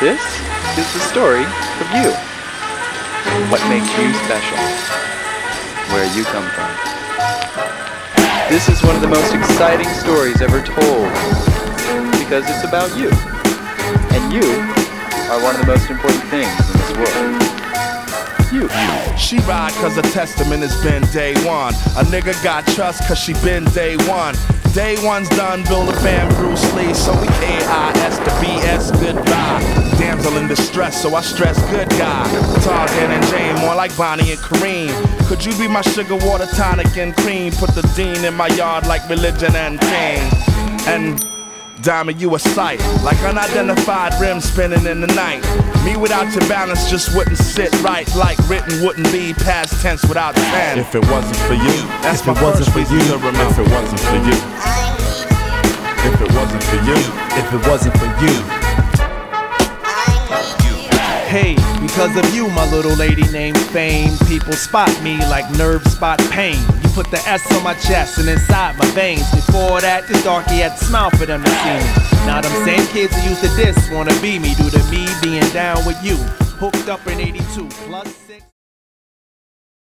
This is the story of you. What makes you special? Where you come from. This is one of the most exciting stories ever told because it's about you. And you are one of the most important things in this world. You. She ride cause the testament has been day one. A nigga got trust cause she been day one. Day one's done, build a fan Bruce Lee. So we KIS to BS, goodbye. Damsel in distress, so I stress good guy. Tarzan and Jane, more like Bonnie and Kareem. Could you be my sugar, water, tonic, and cream? Put the dean in my yard like religion and king. And diamond, you a sight, like unidentified rims spinning in the night. Me without your balance just wouldn't sit right, like written wouldn't be past tense without ten. If it wasn't for you, that's my first reason to remember. If it wasn't for you, if it wasn't for you, if it wasn't for you. Hey, because of you, my little lady named Fame, people spot me like nerve spot pain. You put the S on my chest and inside my veins. Before that, this darky had to smile for them to see me. Now them same kids who used to diss wanna be me due to me being down with you. Hooked up in '82 +6.